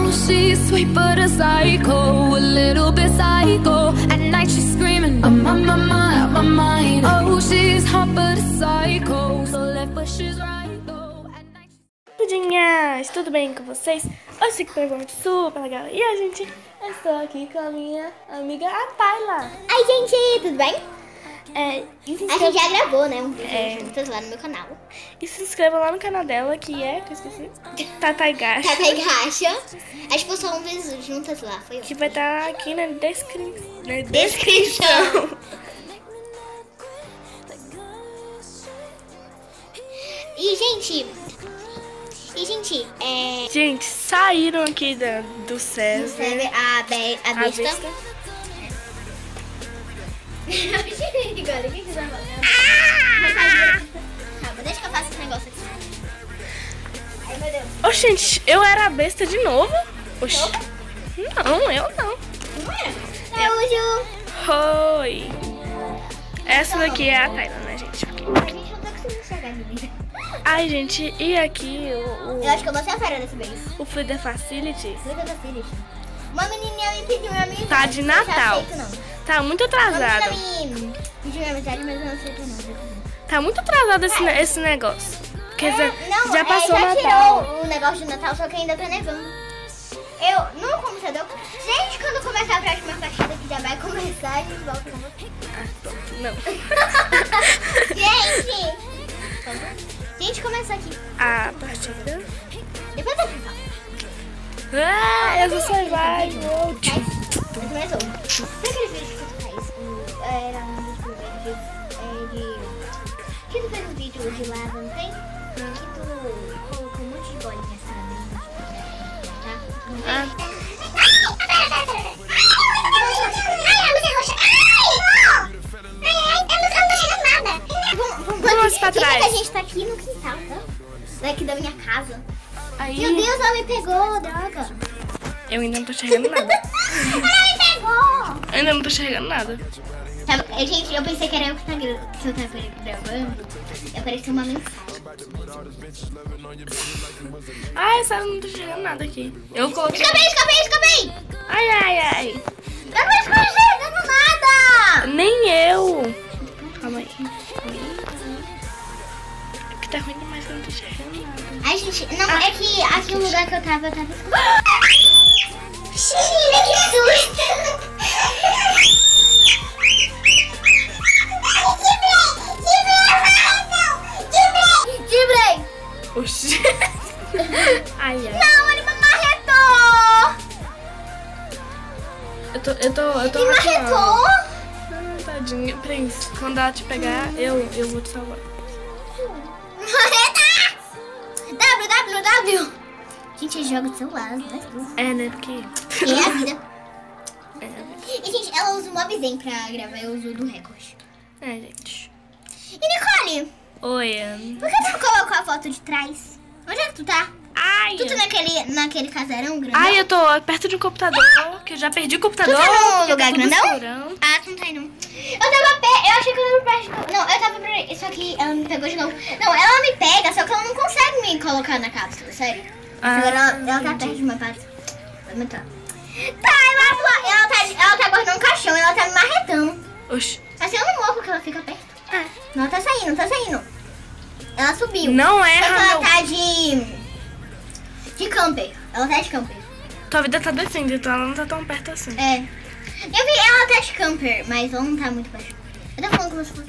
Oh, she's sweet but a psycho, a little bit psycho. At night she's screaming, I'm on my mind, out my mind. Oh, she's hot but a psycho, so left but she's right though. At night Tudinhas, tudo bem com vocês? Hoje que foi super legal. E a gente, eu estou aqui com a minha amiga, a Tayla. Ai, gente, tudo bem? A gente já gravou, né, um vídeo juntas lá no meu canal. E se inscreva lá no canal dela, que é, que eu esqueci, Tatai Gacha. Tatai Gacha. A gente postou um vídeo juntas lá, foi que vai estar aqui na descrição. E, gente, Gente, saíram aqui do server. A besta. Agora, o que você vai fazer? Calma, deixa que eu faça esse negócio aqui. Ai, meu Deus. Ô, gente, eu era a besta de novo? Oxi. Não, eu não. Não era? Não, Oi. Essa daqui é a Tayla, né, gente? A gente não tá conseguindo enxergar ninguém. Ai, gente, e aqui o... Eu acho que eu vou ser a fera dessa vez. O Frida Facility. Uma menininha me pediu minha amizade. Tá de Natal. Tá muito atrasado. Uma menina me pediu minha amizade, mas eu não aceito não. Tá muito atrasado esse negócio. Porque não, já passou o já Natal. Tirou o negócio de Natal, só que ainda tá nevando. Eu, no computador... Gente, quando começar a próxima partida que já vai começar, a gente volta com você. Não. Gente, começa aqui. A partida. Depois eu fico. Eu sou Survival. Começou. Sabe aquele vídeo que tu faz? Era um dos primeiros que tu fez um vídeo de lava, não tem? Que tu colocou um monte de bolinha, sabe? Tá? Vamos pra trás. A gente tá aqui no quintal, tá? Daqui da minha casa. Aí... Meu Deus, ela me pegou, droga. Eu ainda não tô enxergando nada. Ela me pegou. Eu ainda não tô enxergando nada. Gente, eu pensei que era eu que tava gravando. E apareceu uma mensagem. Ai, sabe, não tô enxergando nada aqui. Eu coloquei... Escapei! Ai. Eu não estou enxergando nada. Nem eu. Calma aí. É que tá ruim demais que eu não tô enxergando nada. Ai, gente, não, é que aqui no lugar que eu tava escuro. Menina, que susto! Dibrei! Oxi. Ai. Não, ele me marretou! Eu tô Me marretou? Tadinha, Prince. Quando ela te pegar, eu vou te salvar. Marreta! www. Gente, eu jogo de celular, né? Né? Porque... É a vida. E, gente, ela usa o Mobzen pra gravar, eu uso o do Record. Gente. E, Nicole? Oi, Por que tu não colocou a foto de trás? Onde é que tu tá? Ai, Tu tá naquele casarão grandão? Ai, eu tô perto de um computador, que eu já perdi o computador. Tu tá no lugar tudo grandão? escurão. Ah, tu não tá aí não. Eu tava perto, eu achei que eu tava perto. Não, eu tava perto, só que ela me pegou de novo. Não, ela me pega, só que ela não consegue me colocar na cápsula, sério. Agora ela tá perto de uma parte. Vai aumentar. Tá, ela tá guardando um caixão, ela tá me marretando. Oxi. Assim eu não morro porque ela fica perto. Não, tá saindo. Ela subiu. Não é, Só que ela Ramel. tá de camper. Ela tá de camper. Tua vida tá descendo, então ela não tá tão perto assim. É. Eu vi ela tá de camper, mas ela não tá muito perto. Eu tô falando com você.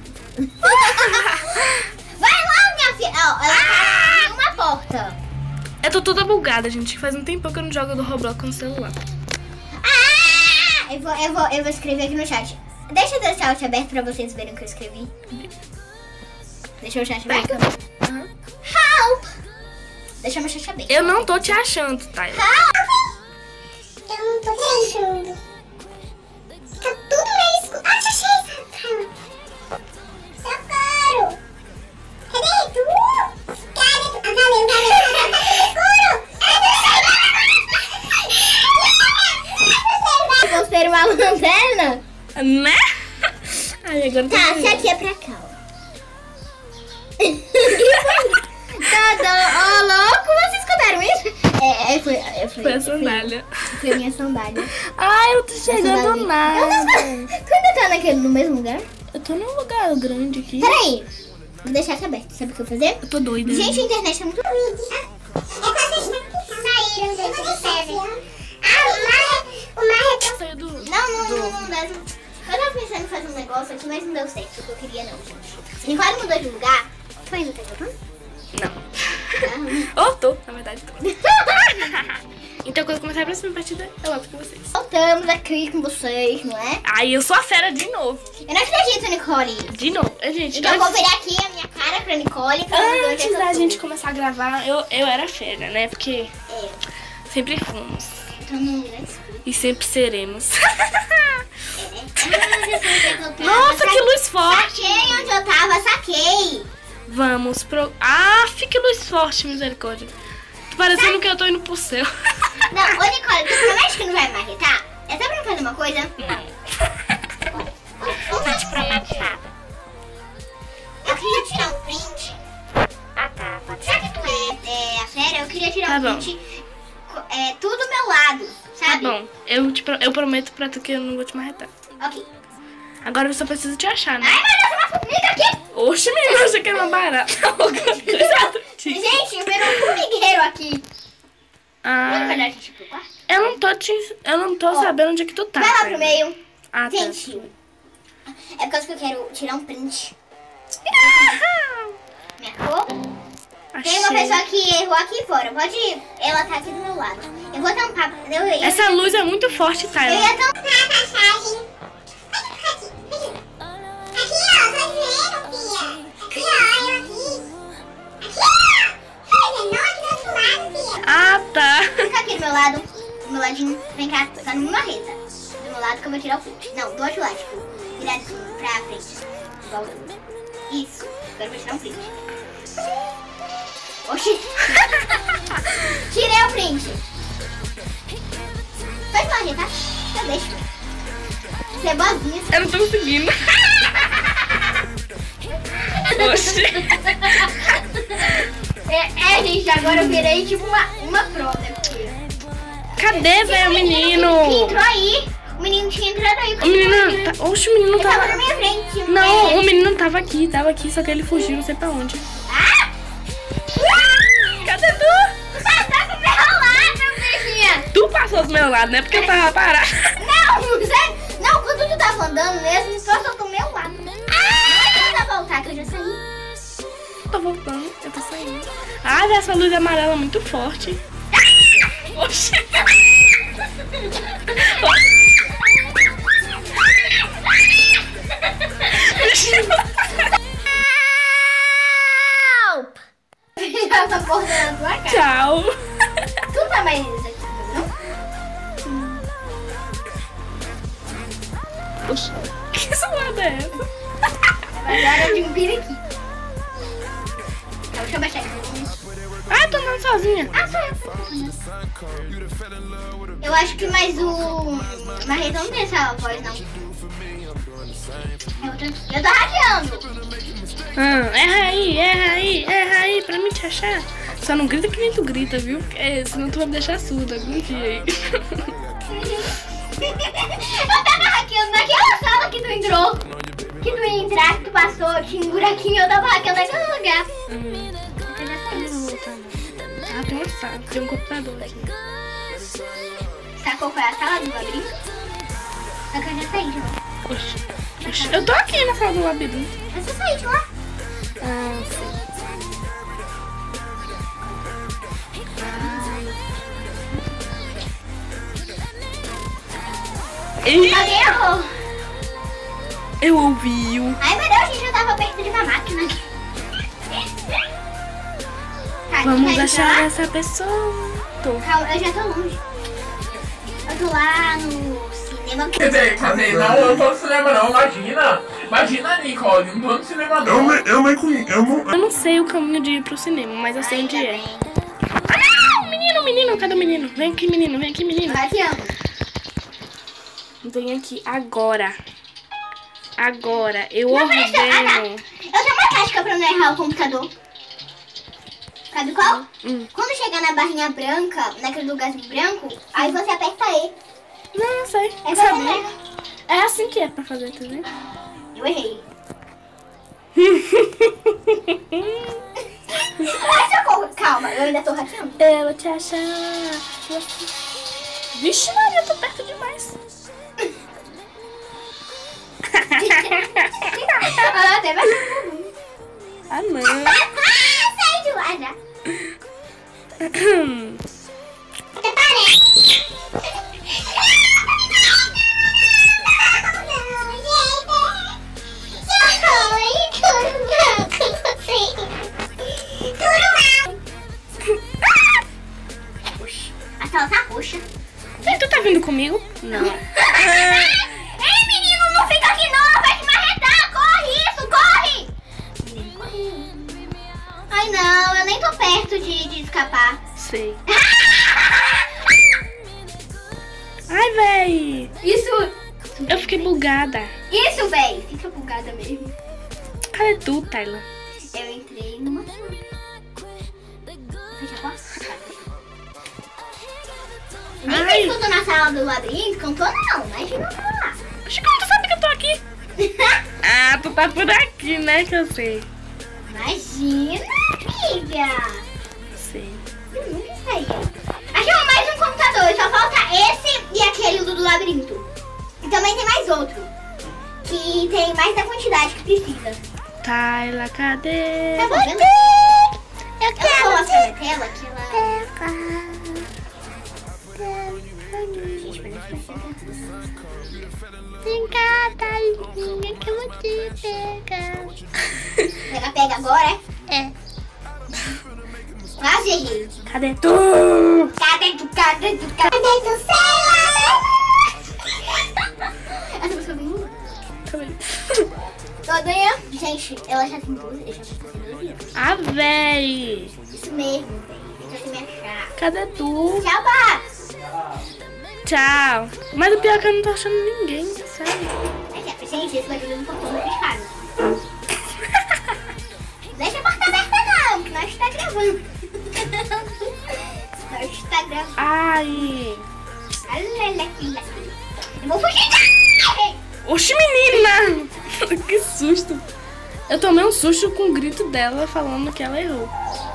Vai logo, minha filha. Ela tá em uma porta. Eu tô toda bugada, gente. Faz um tempão que eu não jogo do Roblox com o celular. Eu vou escrever aqui no chat. Deixa eu deixar o chat aberto pra vocês verem o que eu escrevi. Deixa o chat aberto. Help! Deixa meu chat aberto. Eu não tô te achando, Tayla. Help! Eu não tô te achando. Tá tudo meio escuro. Ah, achei! Socorro! Cadê tu? Cadê tu? Valeu. Escuro! Vou ser uma lanterna? Né? Ai, agora Tá, se aqui é pra cá, ó. Tá, ó, louco, vocês escutaram isso? Foi a sandália. Foi a minha sandália. Ai, eu tô chegando nada. Tu ainda tá no mesmo lugar? Eu tô num lugar grande aqui. Peraí. Vou deixar aqui aberto. Sabe o que eu vou fazer? Eu tô doida. Gente, a internet é muito ruim. Saíram dentro do server. O Mar Saiu do... Não. Eu tava pensando em fazer um negócio aqui, mas não deu certo. O que eu queria não, gente. Nicole mudou de lugar. Tu ainda tá jogando? Não. Tô, na verdade tô. Então quando começar a próxima partida, eu volto com vocês. Voltamos aqui com vocês, não é? Ai, eu sou a fera de novo. Eu não acredito, Nicole. De novo. Gente, Então eu vou virar aqui a minha cara pra Nicole. antes da gente começar a gravar, eu era fera, né? Porque sempre fomos. Então não é isso. E sempre seremos. Nossa, que luz forte. Saquei onde eu tava, saquei. Vamos pro... Ah, que luz forte, misericórdia. Tô parecendo que eu tô indo pro céu. Não, ô Nicole, tu promete que não vai me marretar? É só pra me fazer uma coisa? Não. Vou te prometer. Eu queria tirar um print. Ah, tá. Pode ser. Já que tu é a fera, eu queria tirar Tá um bom. print. Tudo do meu lado, Tá sabe? bom, eu prometo pra tu que eu não vou te marretar. Ok. Agora eu só preciso te achar, né? Ai, meu Deus, tem uma formiga aqui! Oxe, menina, eu achei que era uma barata. Gente, virou um formigueiro aqui. Ah, Vamos melhor a gente ir pro quarto? eu não tô sabendo onde é que tu tá. Vai lá cara. pro meio. Ah, tá. Gente, é por causa que eu quero tirar um print. Minha cor. Tem uma Achei. pessoa que errou aqui fora. Pode ir. Ela tá aqui do meu lado. Eu vou tampar. Essa luz é muito forte, Eu Tyler. ia tampar a passagem. Aqui, ó. Tô vendo, filha. Aqui, ó. Eu aqui. Aqui, ó. Não, aqui do outro lado, filha. Ah, tá. Fica aqui do meu lado. Do meu ladinho. Vem cá. Tá numa marreta. Do meu lado que eu vou tirar o print. Não, do outro lado. Tipo, virar assim pra frente. Igual eu. Isso. Agora eu vou tirar um print. Oxi. Tirei o print. Pode marretar? Eu deixo. Você é boazinha. Eu não tô conseguindo. Oxi. Gente, agora eu virei tipo uma prova. Cadê, velho, o Que menino? entrou aí. O menino tinha entrado aí. O menino... Oxe, o menino Ele tava na tava... minha frente. Não, o menino tava aqui, só que ele fugiu, não sei pra onde. Ah! Cadê tu? Tá do meu lado, bichinha. Tu passou do meu lado, né? Porque eu tava parada. Não, sério. Não, quando tu tava andando mesmo, tu passou do meu lado. Não vai voltar, que eu já saí. Tô voltando, eu tô saindo. Ah, velho, essa luz amarela é muito forte. Oxi. Help! Já tá porta na tua cara. Tchau. Tu não tá mais aqui, não? Oxi. Que zoada é essa? Agora de um piriqui. Deixa eu baixar aqui. Ah, tô andando sozinha. Ah, sou eu. Eu acho que mais o Marretão não tem essa voz, não. Eu tô hackeando. Erra aí, pra mim te achar. Só não grita que nem tu grita, viu? Porque senão tu vai me deixar surda algum dia aí. Eu tava hackeando naquela sala que tu entrou. Que tu ia entrar, que tu passou, tinha um buraquinho, eu tava hackeando naquele lugar. Eu já saí. Não vou voltar, não. Ah, tem uma sala, tem um computador aqui. Sacou qual é a sala do labirinto? Só que eu já saí de lá. Oxi, eu tô aqui na sala do labirinto. Eu só saí de lá. Ah, sim. Ih, Alguém errou. eu ouvi-o. Ai, meu Deus, gente, eu tava perto de uma máquina. Tá, Vamos tá achar lá? essa pessoa. Tô. Calma, eu já tô longe. Eu tô lá no cinema. Quer dizer, não, eu não tô no cinema não, imagina, Nicole, não tô no cinema não. Eu não sei o caminho de ir pro cinema, mas eu sei onde é. Ah, menino, cadê o menino? Vem aqui, menino. Hackeando. Vem aqui agora. Eu Não, peraí, ordeno. eu tenho uma tática pra não errar o computador. Sabe qual? Quando chegar na barrinha branca, naquele lugarzinho branco, aí você aperta E. Não, não sei. É Eu você sabia. pega. É assim que é pra fazer, tá vendo? Eu errei. Ai, socorro. Calma, eu ainda tô hackeando. Eu vou te achar. Vixe, Maria, eu tô perto demais. Até vai. Ah, não. Sai de lá já. Até parece. A sala tá roxa. Ei, tu tá vindo comigo? Não. Ei, menino, não fica aqui não, vai te marretar. Corre isso, corre. Menino, corre. Ai, não, eu nem tô perto de escapar. Sei. Ai, véi. Isso, Eu fiquei bugada. isso, véi. Fica bugada mesmo. Cadê tu, Tayla? Eu entrei numa sala. Fecha a porta. Nem Ai. sei que eu tô na sala do labirinto, que eu não tô não, imagina eu tô lá. Acho que tu sabe que eu tô aqui. Ah, tu tá por aqui, né? Que eu sei. Imagina, amiga. Sei. Eu nunca saía. Achei mais um computador, só falta esse e aquele do labirinto. E também tem mais outro, que tem mais da quantidade que precisa. Tayla, cadê? Tá bom, beleza? Eu vou mostrar na tela que ela... Gente, Vem cá, Taylinha, que eu vou te pegar. pega agora, É. Quase errei. Cadê tu? Cadê do céu? Essa música vem muito. Todinha. Gente, ela já tem 12, eu já tô 12 anos. Ah, véi. Isso mesmo, velho. Deixa eu me achar. Cadê tu? Tchau, Bá. Tchau. Mas o pior é que eu não tô achando ninguém, sabe? Gente, esse barulho não tá todo fechado. Deixa a porta aberta não, que nós tá gravando. Nós tá gravando. Ai. Olha que legal. Eu vou fugir. Oxi, menina. Que susto. Eu tomei um susto com o grito dela falando que ela errou.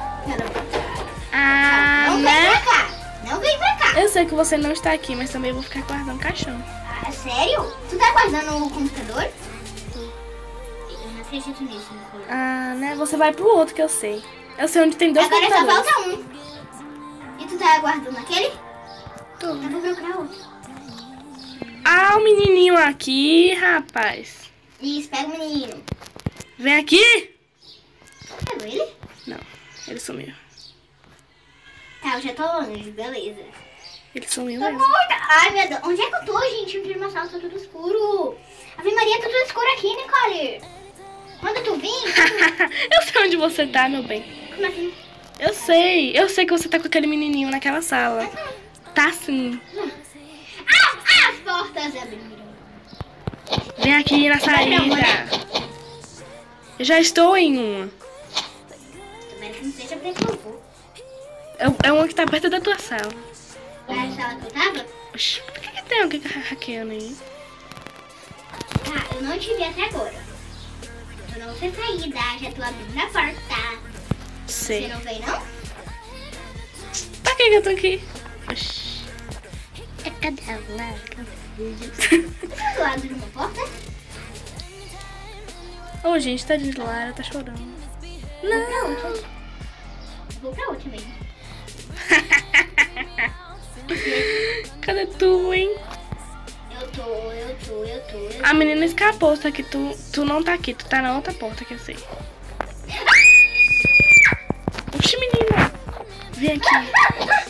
Ah, Não vem né? pra cá. Não vem pra cá. Eu sei que você não está aqui, mas também vou ficar guardando o caixão. Ah, sério? Tu tá guardando o computador? Eu não acredito nisso, Nicole. Ah, né? Você vai pro outro que eu sei. Eu sei onde tem dois Agora só computadores. falta um. E tu tá guardando aquele? Tô. Eu vou procurar outro. Ah, o menininho aqui, rapaz. Isso, pega o menino. Vem aqui. Pegou ele? Não, ele sumiu. Tá, eu já tô longe, beleza. Ele sumiu Tô mesmo. morta. Ai, meu Deus. Onde é que eu tô, gente? Eu entrei numa sala, tá tudo escuro. Ave Maria, tá tudo escuro aqui, Nicole. Quando tu vim... Eu sei onde você tá, meu bem. Como assim? Eu sei que você tá com aquele menininho naquela sala. Tá sim. Ah, as portas abriram. Vem aqui na saída. Eu já estou em uma. Tomara que não seja pra que eu vou. É uma que tá perto da tua sala. Na sala que eu tava? Oxi, por que tem alguém hackeando aí? Tá, eu não te vi até agora. Tu não sei saída, já tô abrindo a porta. Você Sei. não veio, não? Pra que eu tô aqui? Oxi. Cadê ela? Você tá do lado de uma porta? Ô, gente, tá de Lara, tá chorando. Vou pra outra. Vou pra outra mesmo. Cadê tu, hein? Eu tô. A menina escapou, só que tu não tá aqui. Tu tá na outra porta que eu sei. Oxi, menina. Vem aqui.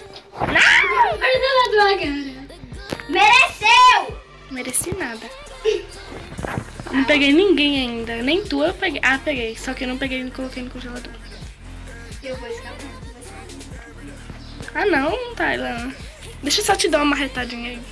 Mereceu! Mereci nada. Não peguei ninguém ainda. Nem tu eu peguei. Ah, peguei. Só que eu não peguei e coloquei no congelador. Eu vou escapar. Ah, não, Tayla. Deixa eu só te dar uma marretadinha aí.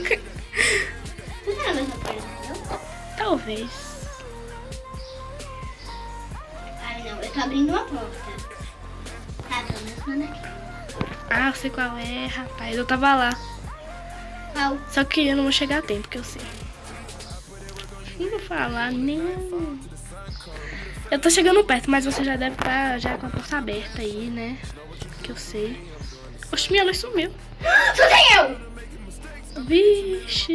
Tu tá na mesma porta, não? Talvez. Ai, não. Eu tô abrindo uma porta. Tá Ah, eu sei qual é, rapaz. Eu tava lá. Qual? Só que eu não vou chegar a tempo, que eu sei. Não vou falar nem... Eu tô chegando perto, mas você já deve estar já com a porta aberta aí, né? Que eu sei. Oxe, minha luz sumiu. Só tem eu! Vixe.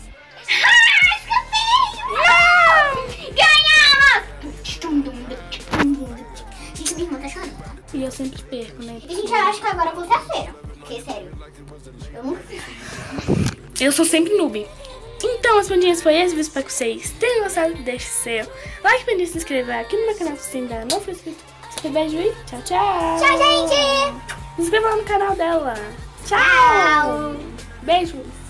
Escanteio! Ganhamos! Gente, minha irmã tá chorando. E eu sempre perco, né? E gente, eu acho que agora eu vou ser a feira. Porque, sério, eu nunca fiz. Eu sou sempre noob. Então, as pandinhas foi esse. Espero que vocês tenham gostado. Deixe seu like pra se inscrever aqui no meu canal se ainda não for inscrito. Beijo e tchau, tchau. Tchau, gente! Se inscreva lá no canal dela. Tchau. Beijo.